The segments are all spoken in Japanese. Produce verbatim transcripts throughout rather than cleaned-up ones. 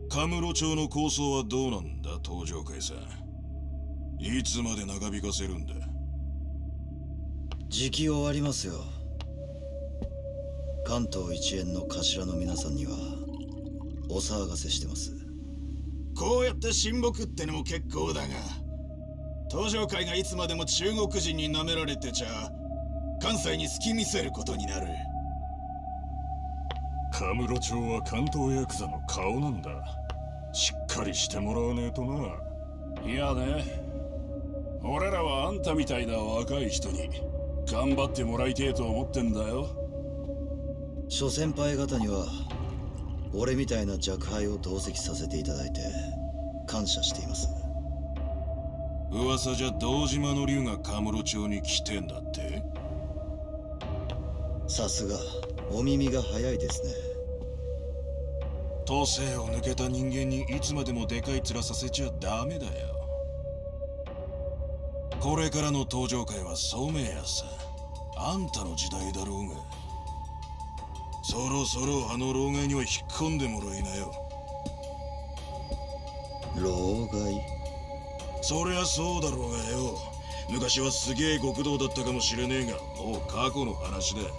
カムロ町の構想はどうなんだ、東上会さん。いつまで長引かせるんだ。 時期終わりますよ。関東一円の頭の皆さんにはお騒がせしてます。 こうやって親睦ってのも結構だが、東上会がいつまでも中国人に舐められてちゃ関西に隙見せることになる。 カムロ町は関東ヤクザの顔なんだ。しっかりしてもらわねえとな。 いやね、俺らはあんたみたいな若い人に頑張ってもらいてえと思ってんだよ。 諸先輩方には俺みたいな若輩を同席させていただいて感謝しています。 噂じゃ堂島の竜がカムロ町に来てんだって。 さすがお耳が早いですね。 都政を抜けた人間にいつまでもでかい面させちゃダメだよ。これからの東上会は聡明やさ。あんたの時代だろうが。そろそろあの老害には引っ込んでもらいなよ。 老害？ そりゃそうだろうがよ。昔はすげえ極道だったかもしれねえが、もう過去の話だ。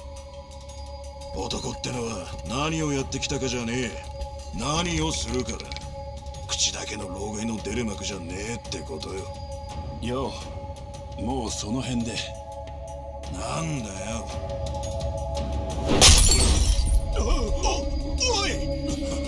男ってのは何をやってきたかじゃねえ、何をするかだ。口だけの老害の出る幕じゃねえってことよ。 よう、もうその辺で。 なんだよ。 おい！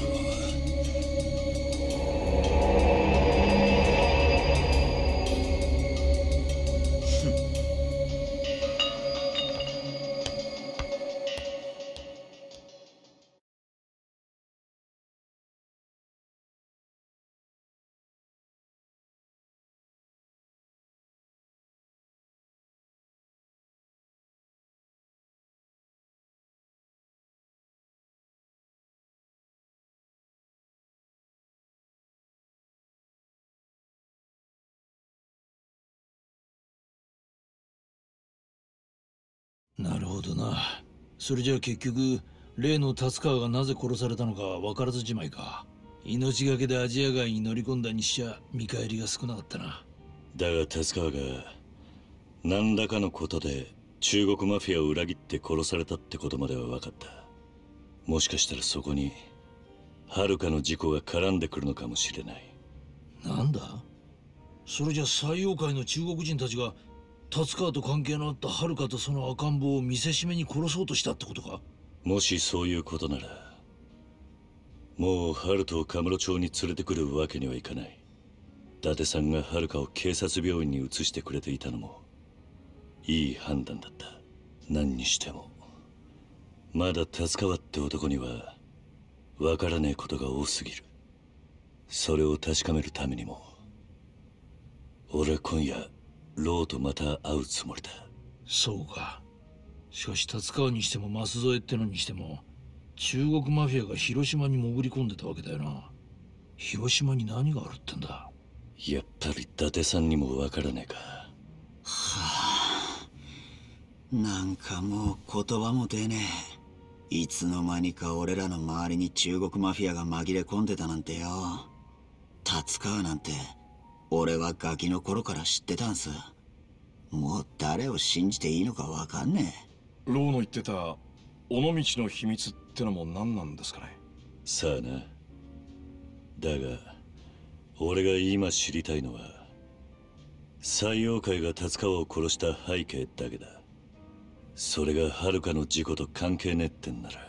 なるほどな。それじゃあ結局例の達川がなぜ殺されたのか分からずじまいか。命がけでアジア街に乗り込んだにしちゃ見返りが少なかったな。 だが達川が何らかのことで中国マフィアを裏切って殺されたってことまでは分かった。もしかしたらそこに遥の事故が絡んでくるのかもしれない。 なんだそれじゃ西洋界の中国人たちが達川と関係のあった遥とその赤ん坊を見せしめに殺そうとしたってことか。 もしそういうことならもう遥をカムロ町に連れてくるわけにはいかない。伊達さんが遥を警察病院に移してくれていたのもいい判断だった。何にしてもまだ達川って男には分からねえことが多すぎる。それを確かめるためにも俺は今夜ローとまた会うつもりだ。 そうか。しかし達川にしても舛添ってのにしても中国マフィアが広島に潜り込んでたわけだよな。広島に何があるってんだ。 やっぱり伊達さんにも分からねえか。 はあ、なんかもう言葉も出ねえ。いつの間にか俺らの周りに中国マフィアが紛れ込んでたなんてよ。達川なんて俺はガキの頃から知ってたんす。もう誰を信じていいのか分かんねえ。ローの言ってた尾道の秘密ってのも何なんですかね。 さあな。だが俺が今知りたいのは西洋界が達川を殺した背景だけだ。それが遥の事故と関係ねえってんなら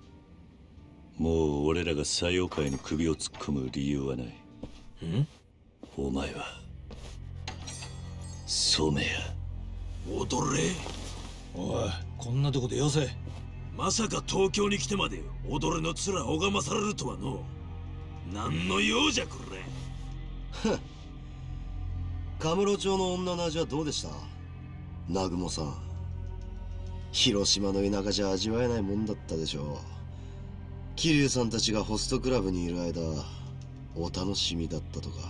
もう俺らが西洋界に首を突っ込む理由はない。 ん？ お前は染谷。 踊れ。 おい、こんなとこでよせ。 まさか東京に来てまで踊れの面拝まされるとはの。何の用じゃこれ。 ふん。カムロ町の女の味はどうでした？南雲さん。広島の田舎じゃ味わえないもんだったでしょう。桐生さんたちがホストクラブにいる間お楽しみだったとか。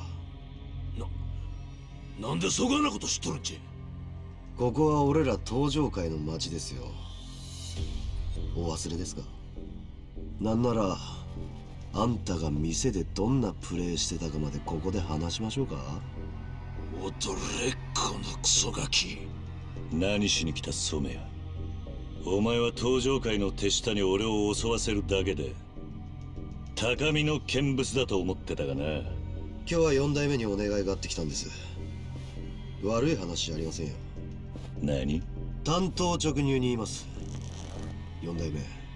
な、なんでそがなこと知っとるんじゃ。 ここは俺ら東上界の町ですよ。お忘れですか？なんならあんたが店でどんなプレイしてたかまでここで話しましょうか。 踊れこのクソガキ。 何しに来た染谷。お前は登場界の手下に俺を襲わせるだけで高みの見物だと思ってたがな。 今日は四代目にお願いがあってきたんです。悪い話じゃありませんよ。 何？ 単刀直入に言います。四代目、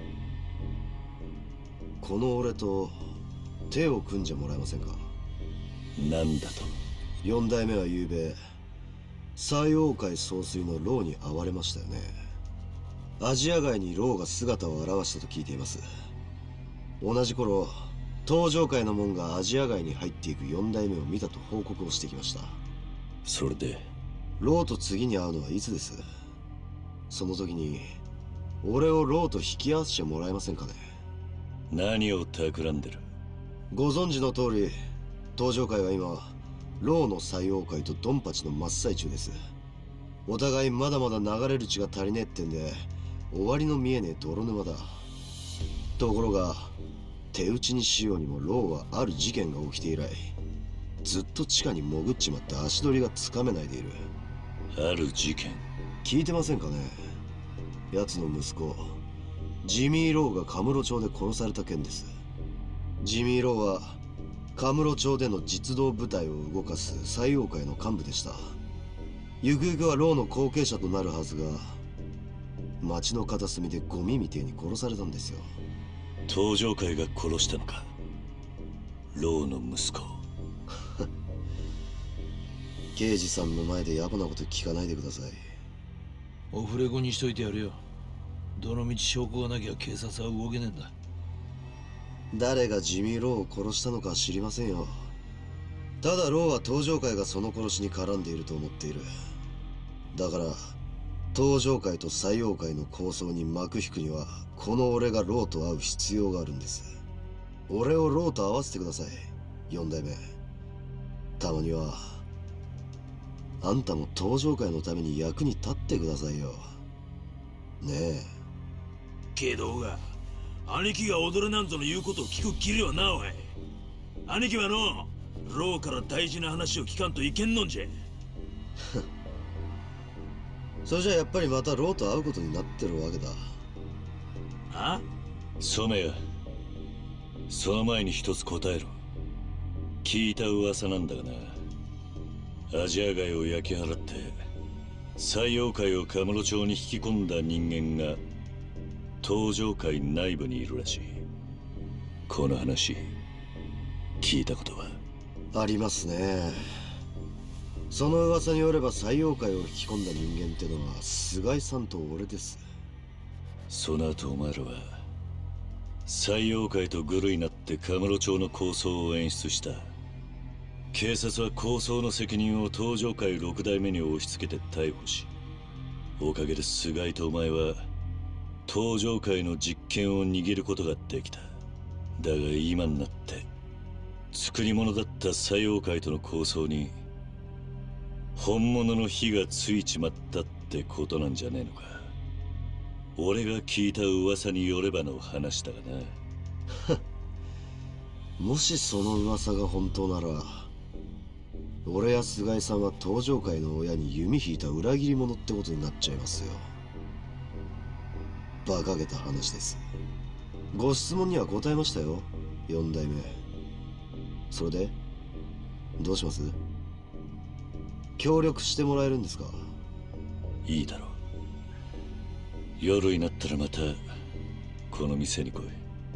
この俺と手を組んじゃもらえませんか。 なんだと？ 四代目は昨べ西王界総帥の牢に遭われましたよね。アジア街に牢が姿を現したと聞いています。同じ頃東上界の門がアジア街に入っていく四代目を見たと報告をしてきました。 それで牢と次に会うのはいつです？その時に俺を牢と引き合わせてもらえませんかね。 何を企んでる？ ご存知の通り東上界は今牢の西王界とドンパチの真っ最中です。お互いまだまだ流れる血が足りねえってんで終わりの見えねえ泥沼だ。ところが手打ちにしようにも牢はある事件が起きて以来ずっと地下に潜っちまって足取りがつかめないでいる。 ある事件？ 聞いてませんかね。奴の息子ジミー・ローがカムロ町で殺された件です。ジミー・ローはカムロ町での実動部隊を動かす西王界の幹部でした。ゆくゆくはローの後継者となるはずが町の片隅でゴミみてえに殺されたんですよ。 東上界が殺したのか？ローの息子。 刑事さんの前で野暮なこと聞かないでください。 オフレコにしといてやるよ。どのみち証拠がなきゃ警察は動けねえんだ。 誰がジミー・ローを殺したのかは知りませんよ。ただローは東上界がその殺しに絡んでいると思っている。だから東上界と西王界の抗争に幕引くにはこの俺がローと会う必要があるんです。俺をローと会わせてください、四代目。たまにはあんたも東上界のために役に立ってくださいよ。ねえ。 けどが兄貴が踊れなんぞの言うことを聞くきりはな。おい兄貴はのローから大事な話を聞かんといけんのんじゃ。 それじゃやっぱりまたローと会うことになってるわけだ。 あ？ 染谷、その前に一つ答えろ。聞いた噂なんだがな、アジア街を焼き払って西王界をカムロ町に引き込んだ人間が東上界内部にいるらしい。この話聞いたことは？ ありますね。その噂によれば西王界を引き込んだ人間ってのは菅井さんと俺です。 その後お前らは西王界とグルになってカムロ町の抗争を演出した。警察は抗争の責任を東上界六代目に押し付けて逮捕し、おかげで菅井とお前は東上界の実権を握ることができた。だが今になって作り物だった西王界との抗争に本物の火がついちまったってことなんじゃねえのか。俺が聞いた噂によればの話だがな。 もしその噂が本当なら俺や菅井さんは東上界の親に弓引いた裏切り者ってことになっちゃいますよ。馬鹿げた話です。ご質問には答えましたよ、四代目。それでどうします？協力してもらえるんですか？ いいだろう。夜になったらまたこの店に来い。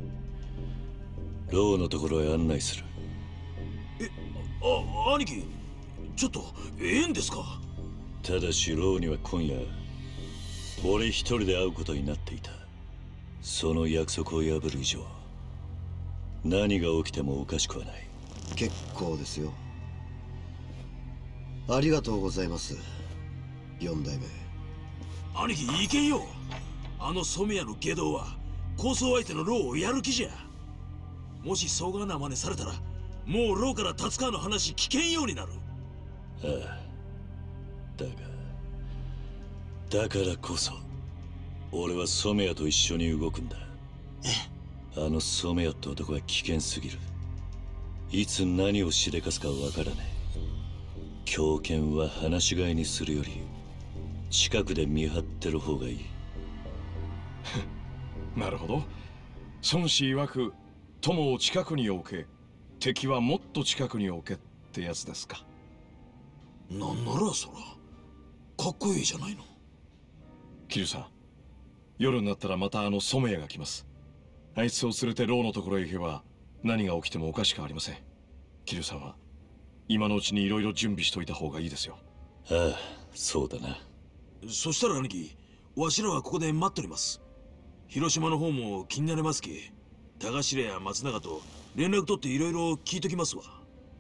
ローのところへ案内する。 え、あ、兄貴ちょっとええんですか？ ただしローには今夜俺一人で会うことになっていた。その約束を破る以上何が起きてもおかしくはない。 結構ですよ。ありがとうございます、四代目。 兄貴いけんよ。あの染谷の下道は抗争相手のローをやる気じゃ。もしそがな真似されたらもうローから達川の話聞けんようになる。 ああ、だがだからこそ俺は染谷と一緒に動くんだ。 あの染谷って男は危険すぎる。いつ何をしでかすかわからねえ。狂犬は放し飼いにするより近くで見張ってる方がいい。 なるほど。孫子曰く友を近くに置け、敵はもっと近くに置けってやつですか。 なんならそらかっこいいじゃないの。 桐生さん、夜になったらまたあの染谷が来ます。あいつを連れて牢のところへ行けば何が起きてもおかしくありません。桐生さんは今のうちにいろいろ準備しといた方がいいですよ。 ああ、そうだな。 そしたら兄貴、わしらはここで待っております。広島の方も気になりますけ、田頭や松永と連絡取っていろいろ聞いときますわ。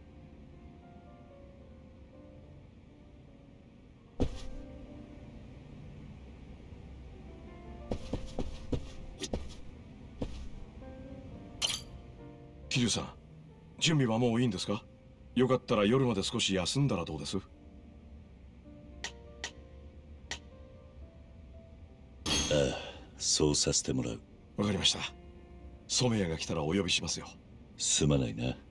桐生さん、準備はもういいんですか？よかったら夜まで少し休んだらどうです？ ああ、そうさせてもらう。 わかりました。染谷が来たらお呼びしますよ。 すまないな。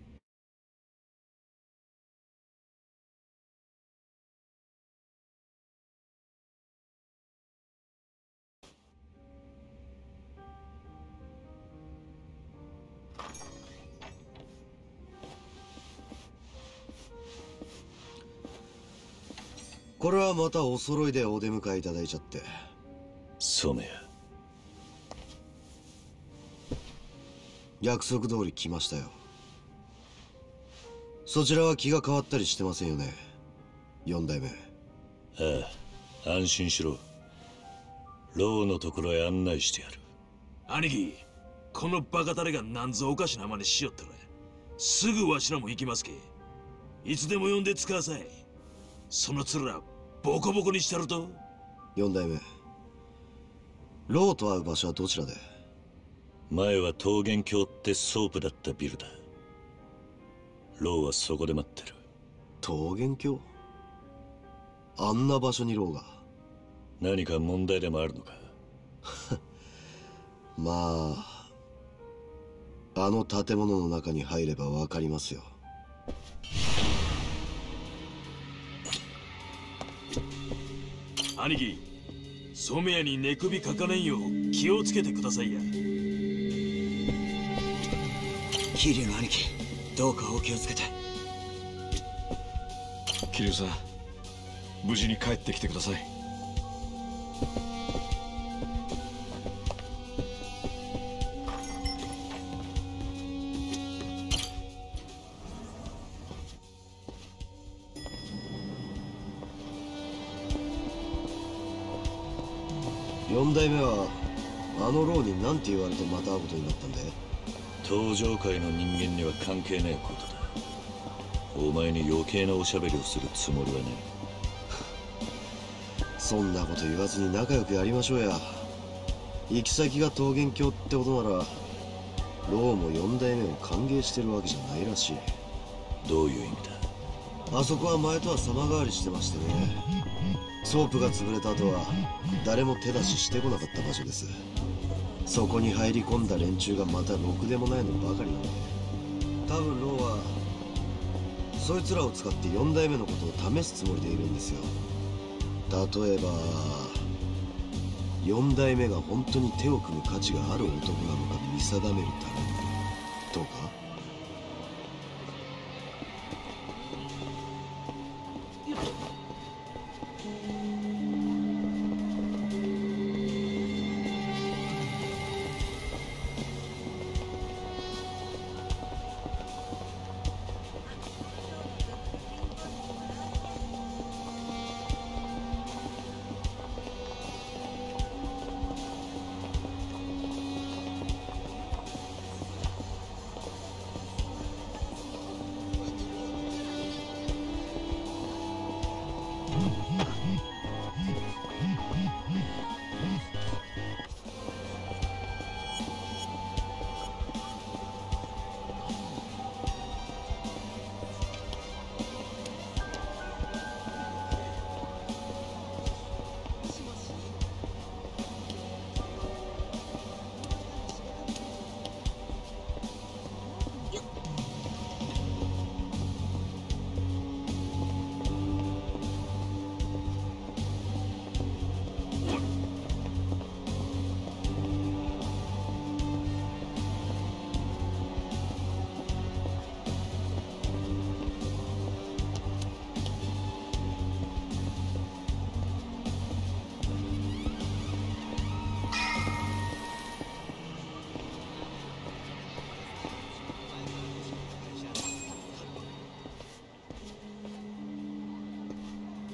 これはまたお揃いでお出迎えいただいちゃって。 染谷、 約束通り来ましたよ。そちらは気が変わったりしてませんよね、四代目。 ああ、安心しろ。牢のところへ案内してやる。 兄貴、このバカタレがなんぞおかしな真似しよったらすぐわしらも行きますけ。いつでも呼んで使わさい。その面ボコボコにしたると。 四代目、牢と会う場所はどちらで？ 前は桃源郷ってソープだったビルだ。牢はそこで待ってる。 桃源郷？あんな場所に牢が？ 何か問題でもあるのか？ まあ、あの建物の中に入ればわかりますよ。 兄貴、染谷に寝首かかねんよう気をつけてくださいや。 桐生の兄貴、どうかお気をつけて。 桐生さん、無事に帰ってきてください。 四代目はあの牢に何て言われてまた会うことになったんで？ 登場界の人間には関係ねえことだ。お前に余計なおしゃべりをするつもりはねえ。そんなこと言わずに仲良くやりましょうや。行き先が桃源郷ってことなら牢も四代目を歓迎してるわけじゃないらしい。 どういう意味だ？あそこは前とは様変わりしてましてね。ソープが潰れた後は誰も手出ししてこなかった場所です。そこに入り込んだ連中がまたろくでもないのばかりなんで、多分ローはそいつらを使って四代目のことを試すつもりでいるんですよ。例えば四代目が本当に手を組む価値がある男なのか見定めるためにとか。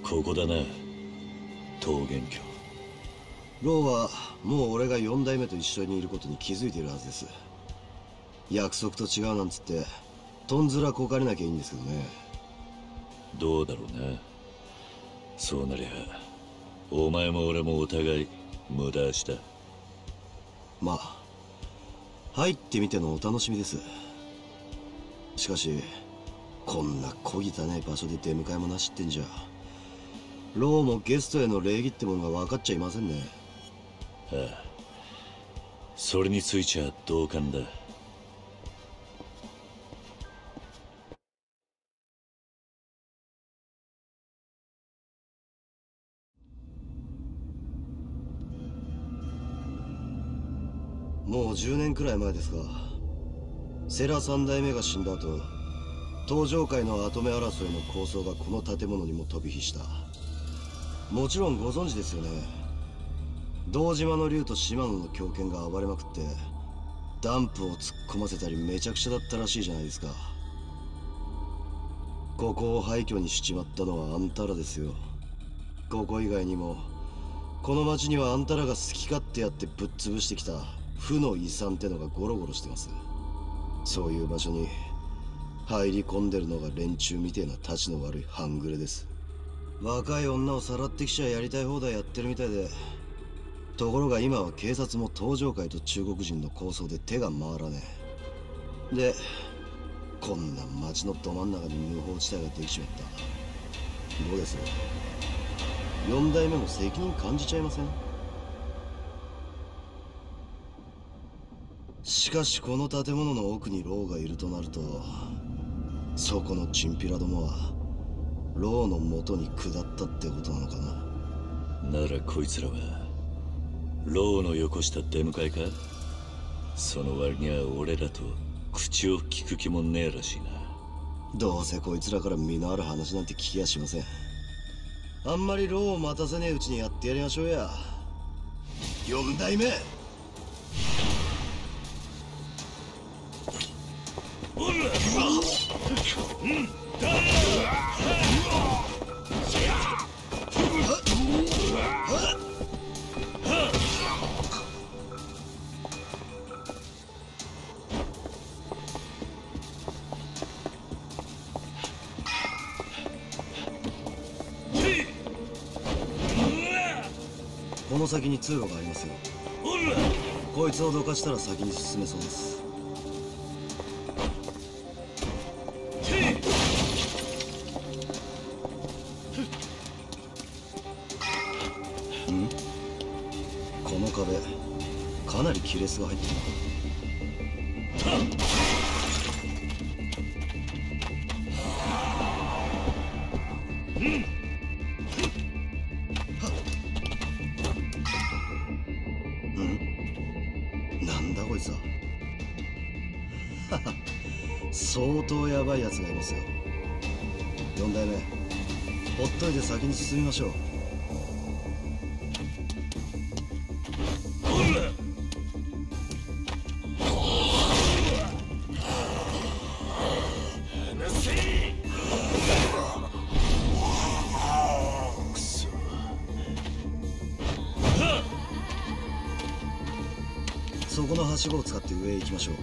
ここだな、桃源郷。 ローはもう俺がよん代目と一緒にいることに気づいているはずです。約束と違うなんつってとんずらこかれなきゃいいんですけどね。 どうだろうな。そうなりゃお前も俺もお互い無駄足だ。 まあ入ってみてのお楽しみです。しかしこんな小汚い場所で出迎えもなしってんじゃ、ローもゲストへの礼儀ってものが分かっちゃいませんね。 ああ、それについちゃ同感だ。 もうじゅうねんくらい前ですが、セラ三代目が死んだ後、登場界の跡目争いの構想がこの建物にも飛び火した。もちろんご存知ですよね。堂島の竜と島野の狂犬が暴れまくってダンプを突っ込ませたりめちゃくちゃだったらしいじゃないですか。ここを廃墟にしちまったのはあんたらですよ。ここ以外にもこの町にはあんたらが好き勝手やってぶっ潰してきた負の遺産ってのがゴロゴロしてます。そういう場所に入り込んでるのが連中みてえなたちの悪い半グレです。若い女をさらってきちゃやりたい放題やってるみたいで、ところが今は警察も登場界と中国人の抗争で手が回らねえ。でこんな町のど真ん中に無法地帯ができちまった。どうですよ、よん代目も責任感じちゃいません？しかしこの建物の奥にローがいるとなると、そこのチンピラどもはローの元に下ったってことなのかな。 ならこいつらはローのよこした出迎えか。その割には俺らと口を聞く気もねえらしいな。 どうせこいつらから身のある話なんて聞きやしません。あんまりローを待たせねえうちにやってやりましょうや、よん代目。この先に通路がありますよ。こいつをどかしたら先に進めそうです。ん？この壁かなり亀裂が入ってるな。なんだこいつは。相当ヤバいやつがいますよ。よん代目、ほっといて先に進みましょう。そこのはしごを使って上へ行きましょう。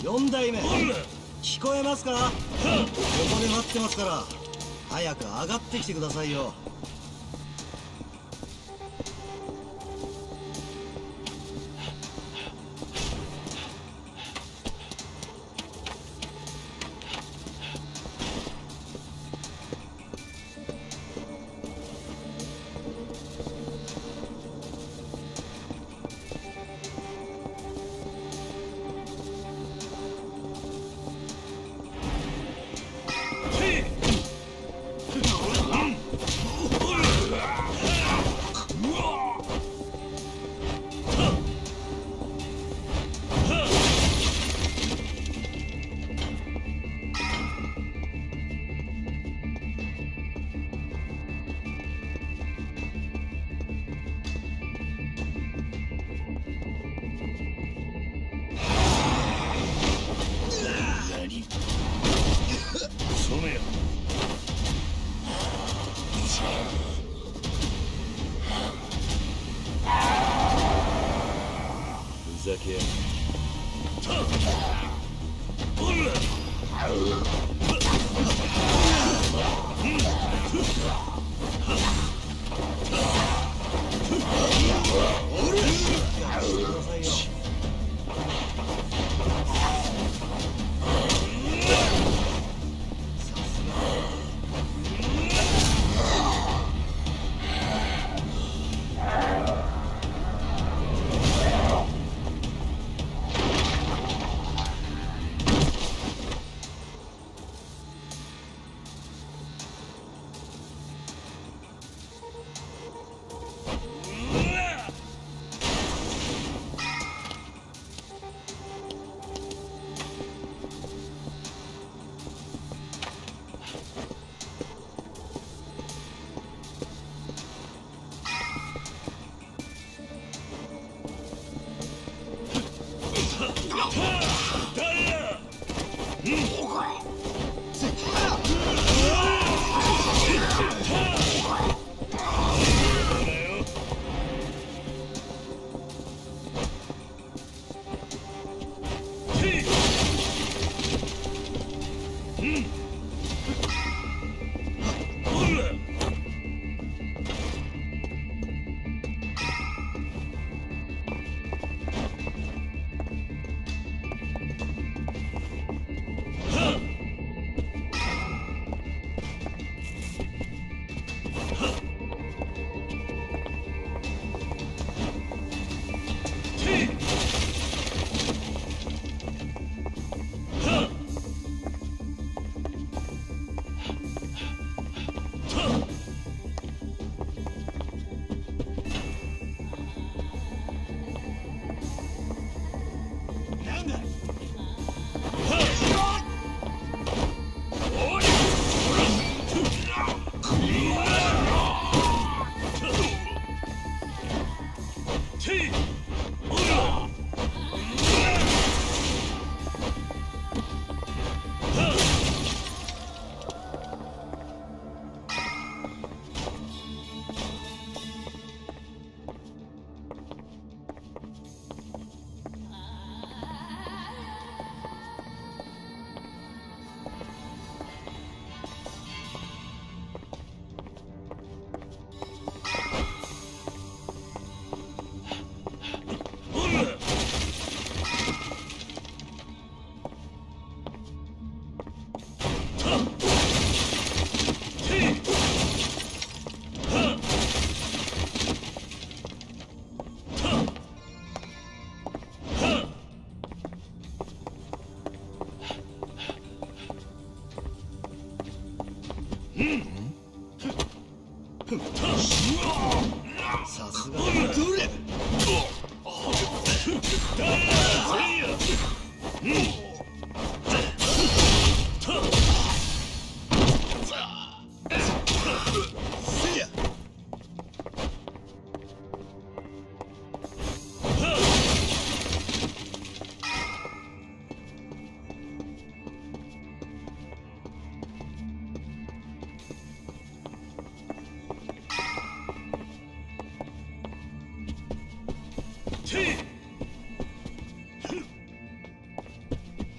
よん代目聞こえますか？ここで待ってますから早く上がってきてくださいよ。 ふざけや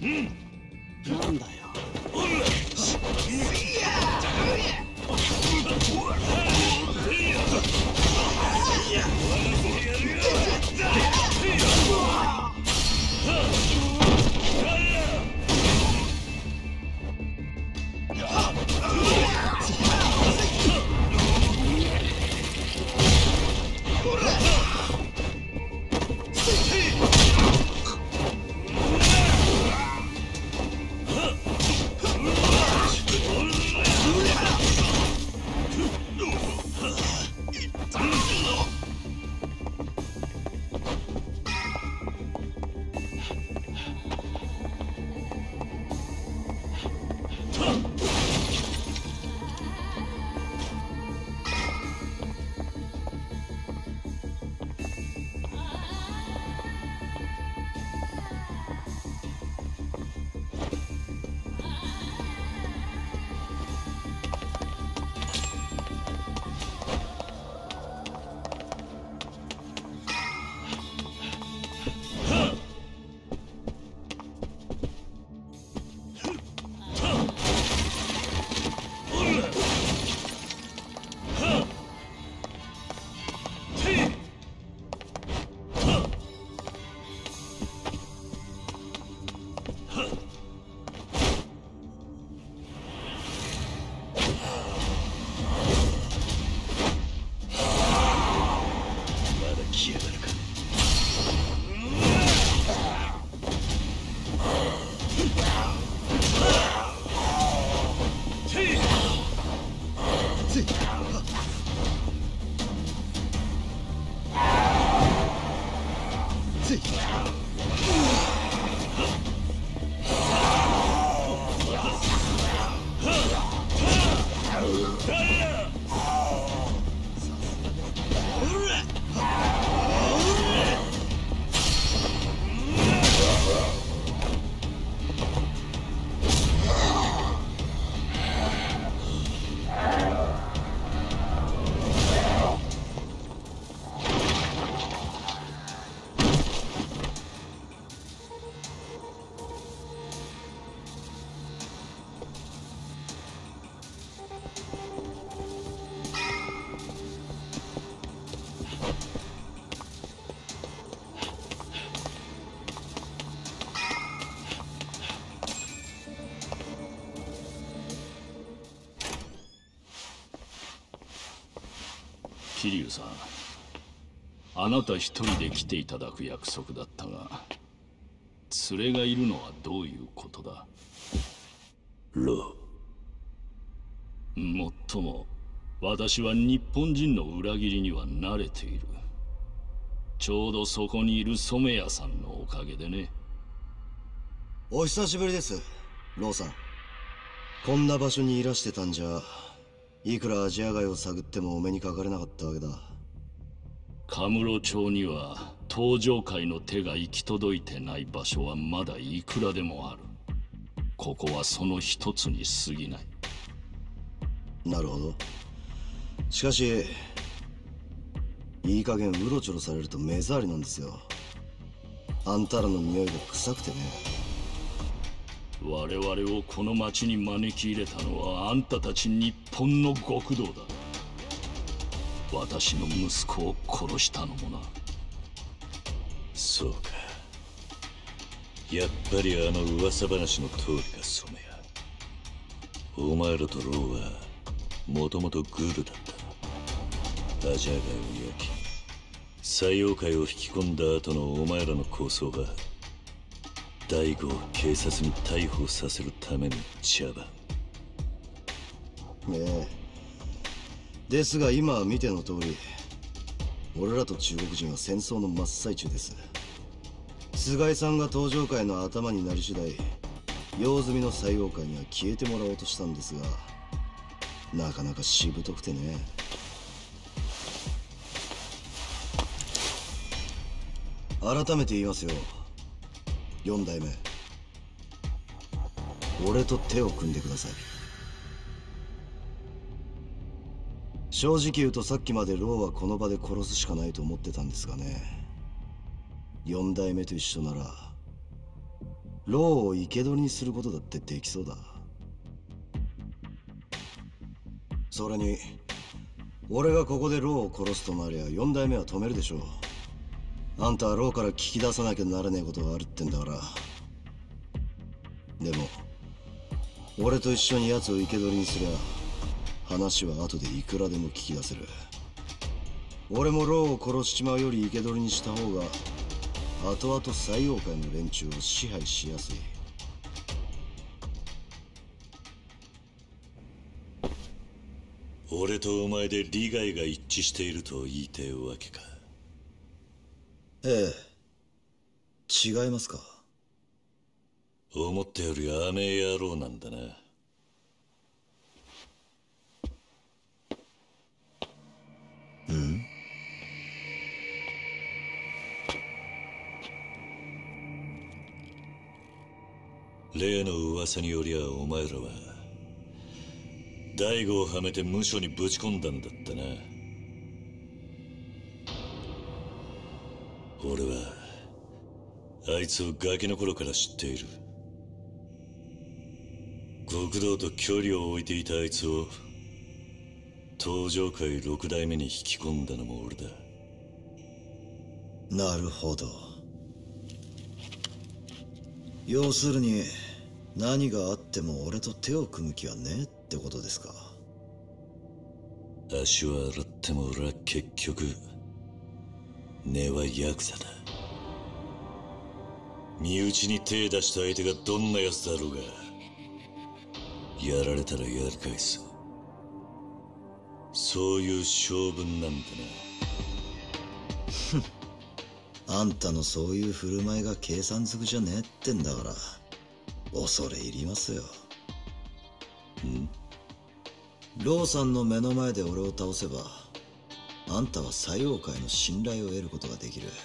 なんだよ。 桐生さん、あなた一人で来ていただく約束だったが、連れがいるのはどういうことだ？ ロー。もっとも私は日本人の裏切りには慣れている。ちょうどそこにいる染谷さんのおかげでね。 お久しぶりです、ローさん。こんな場所にいらしてたんじゃ、いくらアジア街を探ってもお目にかかれなかったわけだ。 カムロ町には登場界の手が行き届いてない場所はまだいくらでもある。ここはその一つに過ぎない。 なるほど。しかしいい加減うろちょろされると目障りなんですよ。あんたらの匂いが臭くてね。 我々をこの町に招き入れたのはあんたたち日本の極道だ。私の息子を殺したのもな。 そうか。やっぱりあの噂話の通りか、染谷。お前らとローはもともとグルだった。アジア街を焼き西洋界を引き込んだ後のお前らの構想は大悟を警察に逮捕させるための茶番。 ええ。ですが今見ての通り、俺らと中国人は戦争の真っ最中です。菅井さんが登場界の頭になり次第、用済みの西洋界には消えてもらおうとしたんですが、なかなかしぶとくてね。改めて言いますよ、四代目。俺と手を組んでください。正直言うとさっきまでローはこの場で殺すしかないと思ってたんですがね。四代目と一緒ならローを生け捕りにすることだってできそうだ。それに俺がここでローを殺すとなりゃ四代目は止めるでしょう。あんたはローから聞き出さなきゃならねえことがあるってんだから。でも俺と一緒に奴を生け捕りにすりゃ話は後でいくらでも聞き出せる。俺もローを殺しちまうより生け捕りにした方が後々西洋界の連中を支配しやすい。 俺とお前で利害が一致していると言いてえわけか。 ええ、違いますか。 思ったより甘え野郎なんだな。 うん？ 例の噂によりゃお前らは大悟をはめて無所にぶち込んだんだったな。俺はあいつをガキの頃から知っている。極道と距離を置いていたあいつを東上界六代目に引き込んだのも俺だ。 なるほど。要するに何があっても俺と手を組む気はねえってことですか。 足は洗っても俺は結局根はヤクザだ。身内に手出した相手がどんな奴だろうがやられたらやり返す。そういう性分なんだな。あんたのそういう振る舞いが計算づくじゃねえってんだから恐れ入りますよ。 ん？ ローさんの目の前で俺を倒せばあんたは西洋界の信頼を得ることができる。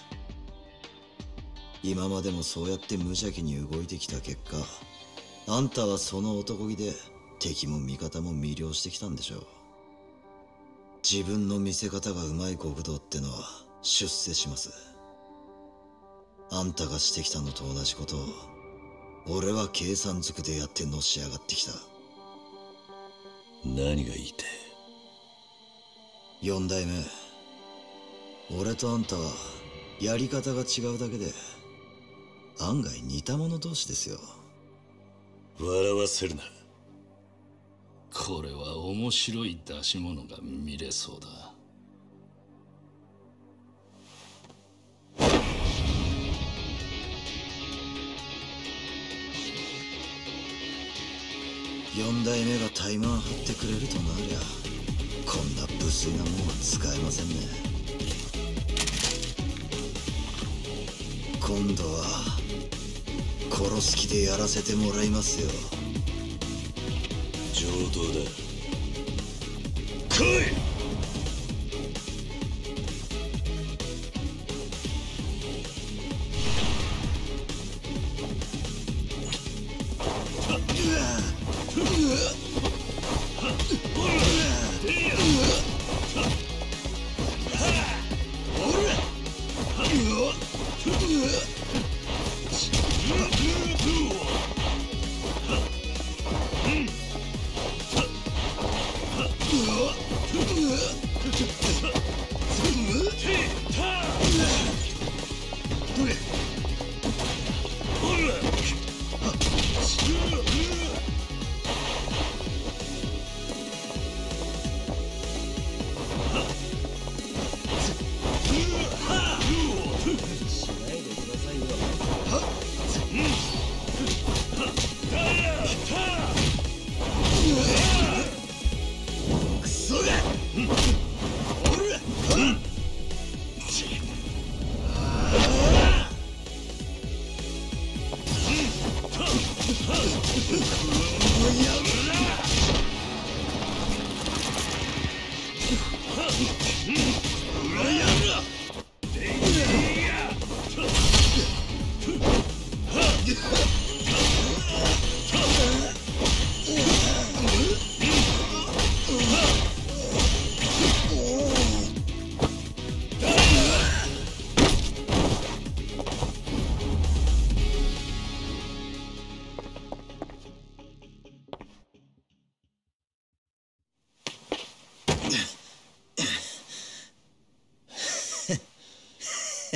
今までもそうやって無邪気に動いてきた結果あんたはその男気で敵も味方も魅了してきたんでしょう。自分の見せ方がうまい極道ってのは出世します。あんたがしてきたのと同じことを俺は計算づくでやってのし上がってきた。 何が言いて四代目、俺とあんたはやり方が違うだけで案外似た者同士ですよ。 笑わせるな。 これは面白い出し物が見れそうだ。 四代目が怠慢張ってくれるとなりゃこんな無粋なもんは使えませんね。今度は殺す気でやらせてもらいますよ。 上等だ。 来い！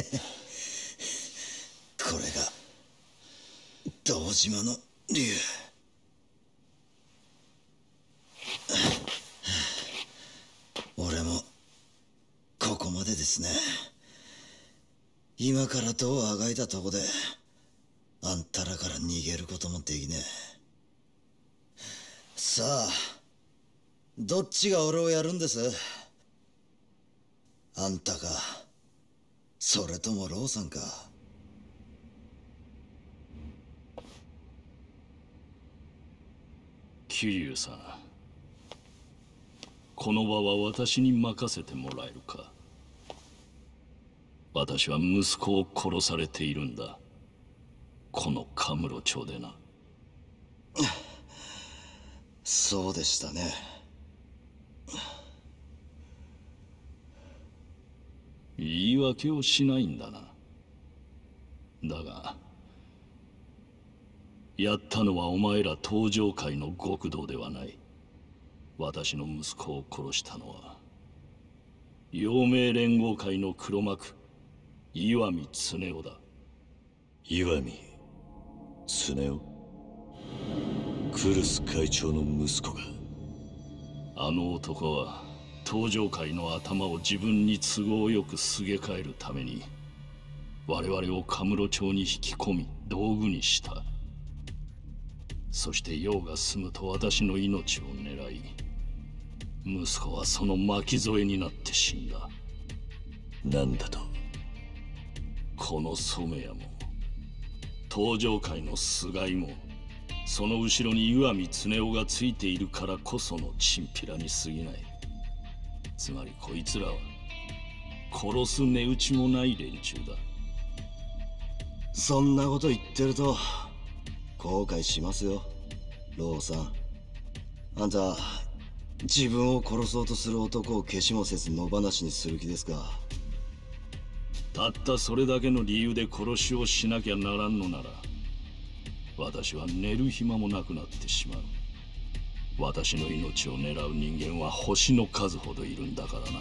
これが堂島の竜。俺もここまでですね。今から戸をあがいたとこであんたらから逃げることもできねえ。さあどっちが俺をやるんです？あんたかそれともローさんか。 桐生さん、この場は私に任せてもらえるか。私は息子を殺されているんだ、このカムロ町でな。 そうでしたね。 言い訳をしないんだな。だがやったのはお前ら東上界の極道ではない。私の息子を殺したのは陽明連合会の黒幕石見恒夫だ。 石見恒夫、クルス会長の息子が。 あの男は東上界の頭を自分に都合よくすげ替えるために我々をカムロ町に引き込み道具にした。そして用が済むと私の命を狙い、息子はその巻き添えになって死んだ。 なんだと？ この染谷も東上界の菅井もその後ろに石見恒夫がついているからこそのチンピラに過ぎない。つまりこいつらは殺す値打ちもない連中だ。 そんなこと言ってると後悔しますよ、ローさん。あんた自分を殺そうとする男を消しもせず野放しにする気ですか？ たったそれだけの理由で殺しをしなきゃならんのなら私は寝る暇もなくなってしまう。私の命を狙う人間は星の数ほどいるんだからな。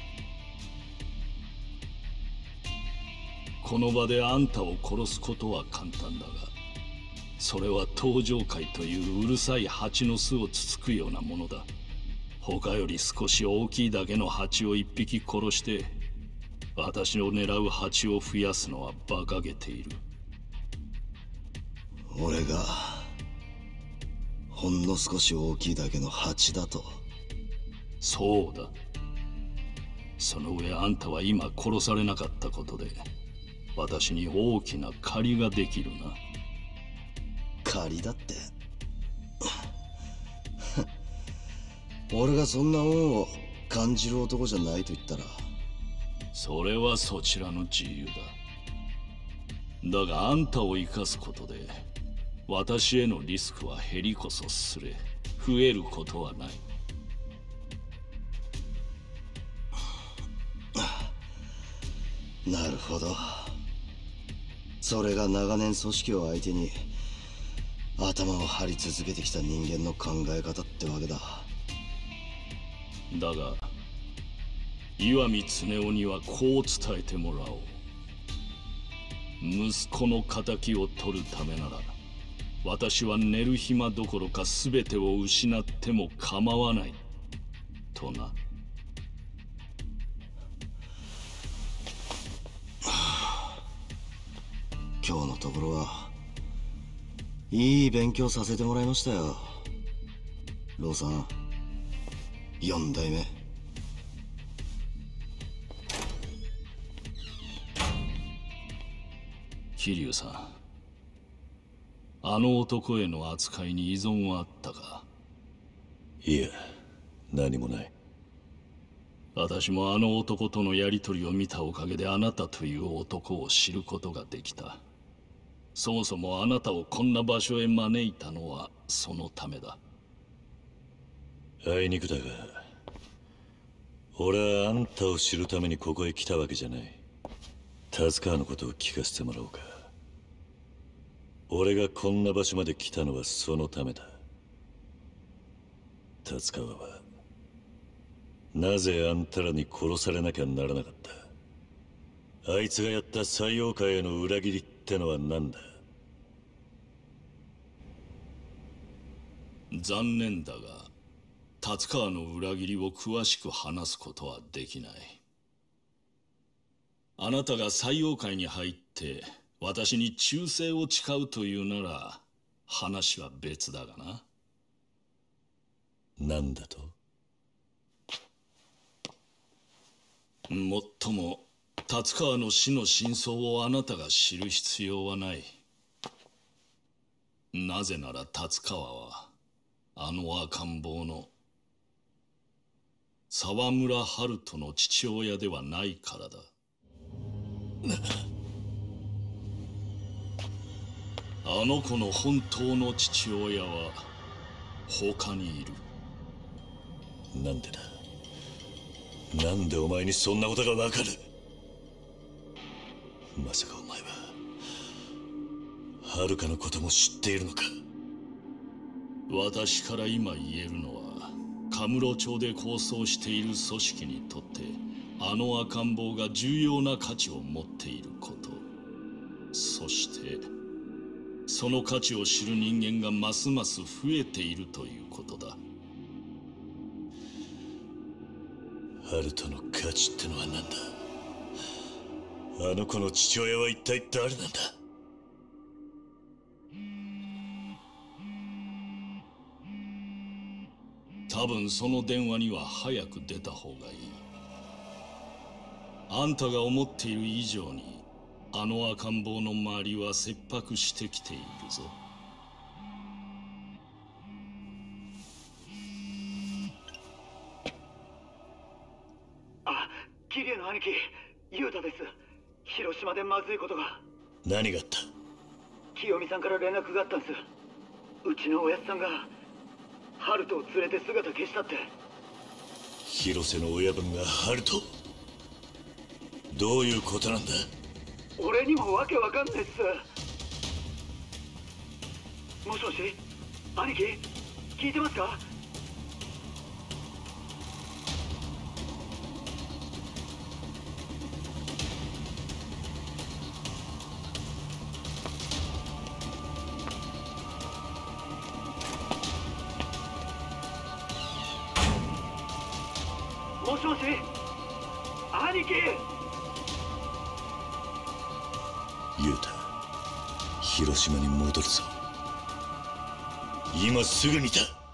この場であんたを殺すことは簡単だが、それは東上界といううるさい蜂の巣をつつくようなものだ。他より少し大きいだけの蜂を一匹殺して私の狙う蜂を増やすのは馬鹿げている。 俺がほんの少し大きいだけの蜂だと？ そうだ。その上あんたは今殺されなかったことで私に大きな借りができるな。 借りだって俺がそんな恩を感じる男じゃないと言ったら。 それはそちらの自由だ。だがあんたを生かすことで私へのリスクは減りこそすれ増えることはない。 なるほど。それが長年組織を相手に頭を張り続けてきた人間の考え方ってわけだ。 だが石見恒夫にはこう伝えてもらおう。息子の敵を取るためなら私は寝る暇どころか全てを失っても構わないとな。 今日のところはいい勉強させてもらいましたよ、ローさん。四代目。 桐生さん、あの男への扱いに依存はあったか？ いや、何もない。 私もあの男とのやり取りを見たおかげであなたという男を知ることができた。そもそもあなたをこんな場所へ招いたのはそのためだ。 あいにくだが俺はあんたを知るためにここへ来たわけじゃない。達川のことを聞かせてもらおうか。俺がこんな場所まで来たのはそのためだ。達川はなぜあんたらに殺されなきゃならなかっあいつがやった西洋界への裏切りってのは何だ？ 残念だが達川の裏切りを詳しく話すことはできない。あなたが西洋界に入って私に忠誠を誓うというなら話は別だがな。 何だと？ もっとも達川の死の真相をあなたが知る必要はない。なぜなら達川はあの赤ん坊の沢村春人の父親ではないからだ。あの子の本当の父親は他にいる。 なんでだ？なんでお前にそんなことがわかる？まさかお前は遥のことも知っているのか？ 私から今言えるのはカムロ町で構想している組織にとってあの赤ん坊が重要な価値を持っていること、そしてその価値を知る人間がますます増えているということだ。 春人の価値ってのは何だ？あの子の父親は一体誰なんだ？ 多分その電話には早く出た方がいい。あんたが思っている以上にあの赤ん坊の周りは切迫してきているぞ。 あ、桐生の兄貴、雄太です。広島でまずいことが。 何があった？ 清美さんから連絡があったんです。うちのおやつさんが春人を連れて姿消したって。 広瀬の親分が春人？どういうことなんだ？ 俺にもわけわかんないっす。もしもし、兄貴、聞いてますか？もしもし、兄貴。 雄太、広島に戻るぞ。今すぐにだ。